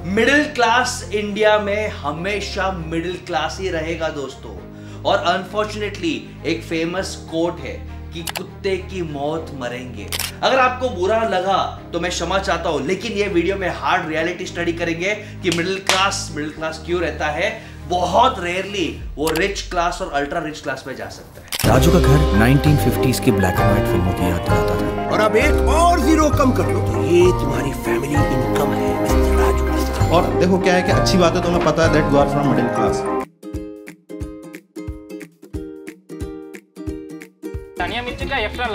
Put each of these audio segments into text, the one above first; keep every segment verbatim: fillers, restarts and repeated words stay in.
Middle Claas India में हमेशा middle class ही रहेगा दोस्तों। और अनफॉर्चुनेटली एक फेमस कोट है कि कुत्ते की मौत मरेंगे। अगर आपको बुरा लगा तो मैं क्षमा चाहता हूं, लेकिन ये वीडियो में हार्ड रियलिटी स्टडी करेंगे कि मिडिल क्लास मिडिल क्लास क्यों रहता है। बहुत रेयरली वो रिच क्लास और अल्ट्रा रिच क्लास में जा सकता है। राजू का घर नाइनटीन फिफ्टीज़ की ब्लैक एंड व्हाइट फिल्मों की याद दिलाता था। और अब एक और जीरो कम कर लो तो ये तुम्हारी फैमिली इनकम है मिस्टर राजू। और देखो क्या है कि अच्छी बात है, तुम्हें पता है that you are from middle class. धनिया मिर्च का एक्स्ट्रा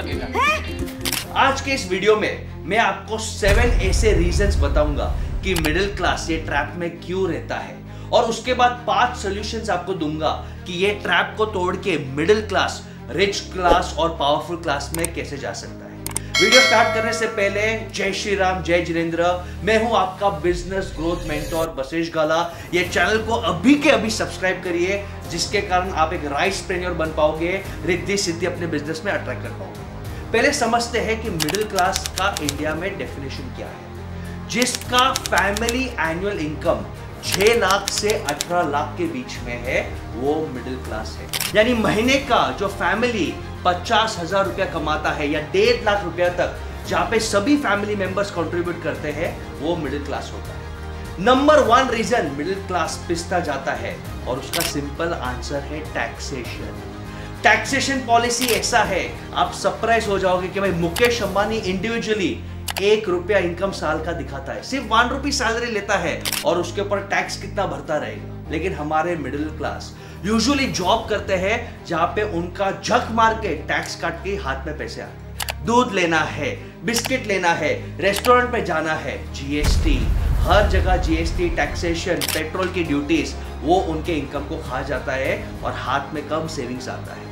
लगेगा। आज के इस वीडियो में मैं आपको सेवन ऐसे रीजंस बताऊंगा कि मिडिल क्लास ये ट्रैप में क्यों रहता है, और उसके बाद पांच सॉल्यूशंस आपको दूंगा कि ये ट्रैप को तोड़ के मिडिल क्लास, रिच क्लास और पावरफुल क्लास में कैसे जा सकता है। वीडियो स्टार्ट करने से पहले जय श्री राम, जय जिनेंद्र। मैं हूं आपका business growth mentor Basesh Gala. ये चैनल को अभी के अभी सब्सक्राइब करिए, जिसके कारण आप एक राइस प्रेन्योर बन पाओगे, रिद्धि सिद्धि अपने बिजनेस में अट्रैक्ट कर पाओगे। पहले समझते हैं कि मिडिल क्लास का इंडिया में डेफिनेशन क्या है। जिसका फैमिली एनुअल इनकम छह लाख से अठारह लाख के बीच में है, वो मिडिल क्लास है। यानी महीने का जो फैमिली पचास हजार रुपया कमाता है या डेढ़ लाख रुपया तक, जहां पे सभी फैमिली मेंबर्स कंट्रीब्यूट करते हैं, वो मिडिल क्लास होता है। Number one reason middle class पिसता जाता है, और उसका सिंपल आंसर है टैक्सेशन। टैक्सेशन पॉलिसी ऐसा है, आप सरप्राइज हो जाओगे कि भाई मुकेश अंबानी इंडिविजुअली एक रुपया इनकम साल का दिखाता है, सिर्फ वन रुपी सैलरी लेता है, और उसके ऊपर टैक्स कितना भरता रहेगा। लेकिन हमारे मिडिल क्लास यूजुअली जॉब करते हैं जहां पे उनका झक मार के टैक्स काट के हाथ में पैसे आते हैं। दूध लेना है, बिस्किट लेना है, रेस्टोरेंट पे जाना है, जीएसटी, हर जगह जीएसटी, टैक्सेशन, पेट्रोल की ड्यूटीज, वो उनके इनकम को खा जाता है और हाथ में कम सेविंग्स आता है।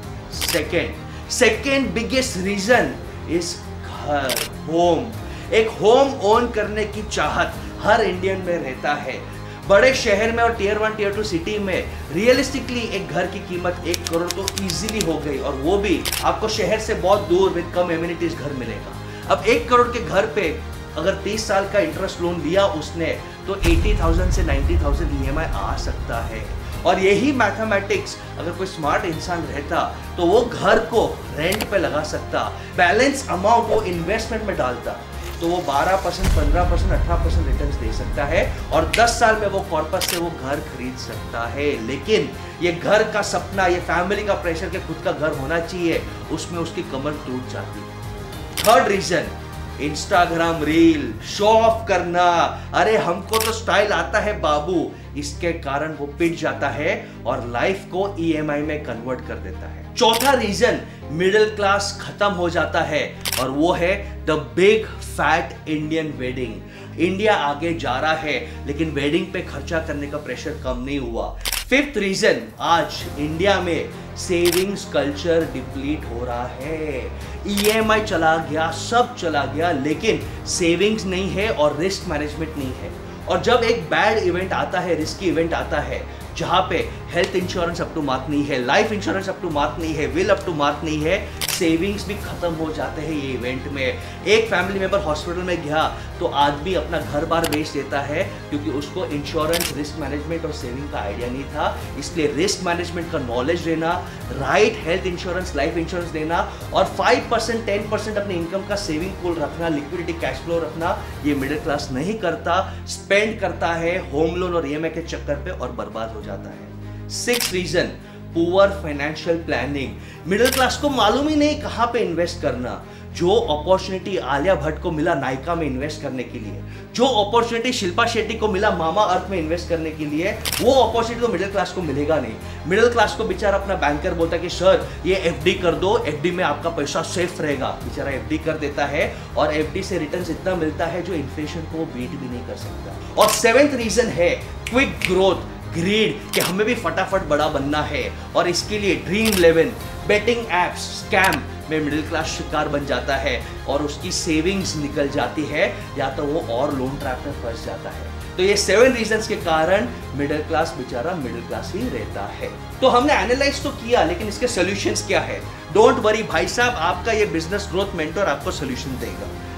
Second second biggest reason is घर, होम। एक होम ओन करने की चाहत हर इंडियन में रहता है। बड़े शहर में और tier one tier two city में रियलिस्टिकली एक घर की कीमत एक करोड़ तो इजीली हो गई, और वो भी आपको शहर से बहुत दूर विद कम एमिनिटीज घर मिलेगा। अब एक करोड़ के घर पे अगर तीस साल का इंटरेस्ट लोन लिया उसने, तो अस्सी हज़ार से नब्बे हज़ार ईएमआई आ सकता है। और यही मैथमेटिक्स अगर कोई स्मार्ट इंसान रहता तो वो घर को रेंट पे लगा सकता, बैलेंस अमाउंट वो इन्वेस्टमेंट में डालता, तो वो बारह परसेंट, पंद्रह परसेंट, अठारह परसेंट रिटर्न दे सकता है, और दस साल में वो कॉर्पस से वो घर खरीद सकता है। लेकिन ये घर का सपना, ये फैमिली का प्रेशर के खुद का घर होना चाहिए, उसमें उसकी कमर टूट जाती है। Third reason, Instagram reel, show off करना। अरे हमको तो स्टाइल आता है बाबू, इसके कारण वो पिट जाता है और लाइफ को ईएमआई में कन्वर्ट कर देता है। चौथा रीजन मिडिल क्लास खत्म हो जाता है, और वो है the big fat Indian wedding. India आगे जा रहा है, लेकिन वेडिंग पे खर्चा करने का प्रेशर कम नहीं हुआ। फिफ्थ रीजन, आज इंडिया में सेविंग्स कल्चर डिप्लीट हो रहा है। ईएमआई चला गया, सब चला गया, लेकिन सेविंग्स नहीं है और रिस्क मैनेजमेंट नहीं है। और जब एक बैड इवेंट आता है, रिस्की इवेंट आता है, जहां पे health insurance up to mark नहीं है, life insurance up to mark नहीं है, विल अप टू मार्क नहीं है, सेविंग्स भी खत्म हो जाते हैं ये इवेंट में। एक फैमिली मेंबर हॉस्पिटल में गया तो आदमी अपना घर बार बेच देता है, क्योंकि उसको इंश्योरेंस, रिस्क मैनेजमेंट और सेविंग का आइडिया नहीं था। इसलिए रिस्क मैनेजमेंट का नॉलेज देना, right health insurance, life insurance देना, और फाइव परसेंट टेन परसेंट अपने इनकम का सेविंग पूल रखना, लिक्विडिटी कैश फ्लो रखना, ये मिडिल क्लास नहीं करता। स्पेंड करता है होम लोन और ईएमआई के चक्कर पे और बर्बाद हो जाता है। Six reason, poor financial planning. Middle class को मालूम ही नहीं कहां पे इन्वेस्ट करना। जो अपॉर्चुनिटी आलिया भट्ट को मिला नायका में इन्वेस्ट करने के लिए, जो अपॉर्चुनिटी शिल्पा शेट्टी को मिला मामा अर्थ में इन्वेस्ट करने के लिए, वो अपॉर्चुनिटी तो मिडिल क्लास को मिलेगा नहीं। मिडिल क्लास को बेचारा अपना बैंकर बोलता है कि सर ये एफडी कर दो, एफडी में आपका पैसा सेफ रहेगा। बेचारा एफडी कर देता है, और एफडी से रिटर्न इतना मिलता है जो इन्फ्लेशन को बीट भी नहीं कर सकता। और सेवेंथ रीजन है क्विक ग्रोथ, ग्रीड, कि हमें भी फटाफट बड़ा बनना है, और इसके लिए Dream Eleven, betting apps, scam में मिडिल क्लास शिकार बन जाता है, और उसकी सेविंग्स निकल जाती है, या तो वो और लोन ट्रैप में फंस जाता है। तो ये सेवन रीजंस के कारण मिडिल क्लास बेचारा मिडिल क्लास ही रहता है। तो हमने एनालाइज तो किया, लेकिन इसके सॉल्यूशंस क्या है? डोंट वरी भाई साहब, आपका ये बिजनेस ग्रोथ मेंटर आपको सॉल्यूशन देगा।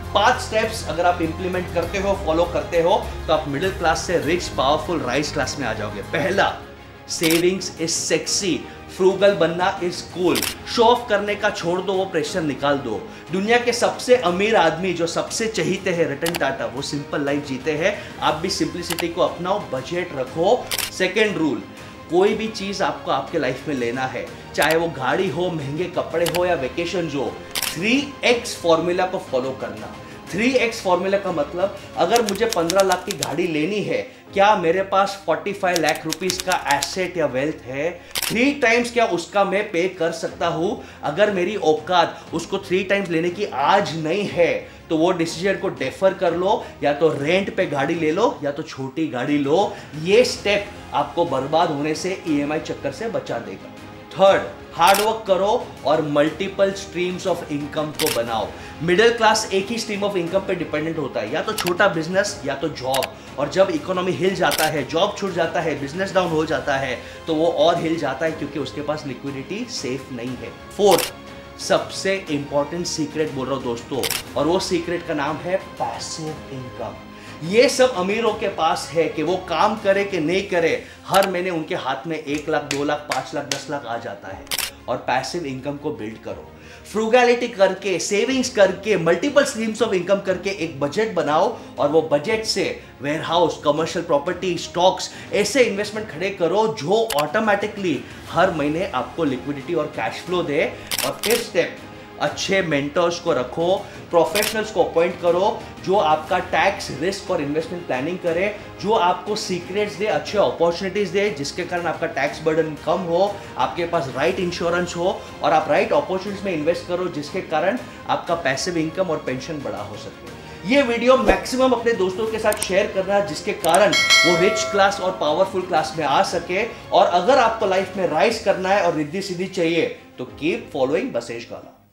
पांच स्टेप्स अगर आप इंप्लीमेंट करते हो, फॉलो करते हो, तो आप मिडिल क्लास से रिच पावरफुल राइज क्लास में आ जाओगे। पहला, सेविंग्स इज सेक्सी, फ्रूगल बनना इज कूल। शो ऑफ करने का छोड़ दो, वो प्रेशर निकाल दो। दुनिया के सबसे अमीर आदमी जो सबसे चहीते हैं, रतन टाटा, वो सिंपल लाइफ जीते हैं। आप भी सिंपलिसिटी को अपनाओ, बजट रखो। सेकेंड रूल, कोई भी चीज आपको आपके लाइफ में लेना है, चाहे वो गाड़ी हो, महंगे कपड़े हो या वेकेशन हो, थ्री एक्स फॉर्मूला को फॉलो करना। थ्री एक्स फॉर्मूला का मतलब, अगर मुझे पंद्रह लाख की गाड़ी लेनी है, क्या मेरे पास पैंतालीस लाख रुपीस का एसेट या वेल्थ है? थ्री टाइम्स क्या उसका मैं पे कर सकता हूं? अगर मेरी औकात उसको थ्री टाइम्स लेने की आज नहीं है, तो वो डिसीजन को डेफर कर लो, या तो रेंट पे गाड़ी ले लो या तो छोटी गाड़ी लो। ये स्टेप आपको बर्बाद होने से, ईएमआई चक्कर से बचा देगा। थर्ड, हार्डवर्क करो और मल्टीपल स्ट्रीम्स ऑफ इनकम को बनाओ। मिडिल क्लास एक ही स्ट्रीम ऑफ इनकम पे डिपेंडेंट होता है, या तो छोटा बिजनेस या तो जॉब। और जब इकोनॉमी हिल जाता है, जॉब छूट जाता है, बिजनेस डाउन हो जाता है, तो वो और हिल जाता है, क्योंकि उसके पास लिक्विडिटी सेफ नहीं है। फोर्थ, सबसे इंपॉर्टेंट सीक्रेट बोल रहा हूं दोस्तों, और वो सीक्रेट का नाम है पैसिव इनकम। ये सब अमीरों के पास है कि वो काम करे कि नहीं करे, हर महीने उनके हाथ में एक लाख, दो लाख, पांच लाख, दस लाख आ जाता है। और पैसिव इनकम को बिल्ड करो, फ्रूगैलिटी करके, सेविंग्स करके, मल्टीपल स्ट्रीम्स ऑफ इनकम करके एक बजट बनाओ, और वो बजट से वेयरहाउस, कमर्शियल प्रॉपर्टी, स्टॉक्स, ऐसे इन्वेस्टमेंट खड़े करो जो ऑटोमेटिकली हर महीने आपको लिक्विडिटी और कैश फ्लो दे। और फिफ्थ स्टेप, अच्छे मेंटर्स को रखो, प्रोफेशनल्स को अपॉइंट करो जो आपका टैक्स, रिस्क और इन्वेस्टमेंट प्लानिंग करे, जो आपको सीक्रेट्स दे, अच्छे अपॉर्चुनिटीज दे, जिसके कारण आपका टैक्स बर्डन कम हो, आपके पास राइट इंश्योरेंस हो, और आप राइट अपॉर्चुनिटीज में इन्वेस्ट करो, जिसके कारण आपका पैसिव इनकम और पेंशन बड़ा हो सके। ये वीडियो मैक्सिमम अपने दोस्तों के साथ शेयर करना, जिसके कारण वो रिच क्लास और पावरफुल क्लास में आ सके। और अगर आपको लाइफ में राइज करना है और रिद्धि सिद्धि चाहिए, तो कीप फॉलोइंग बसेश गाला।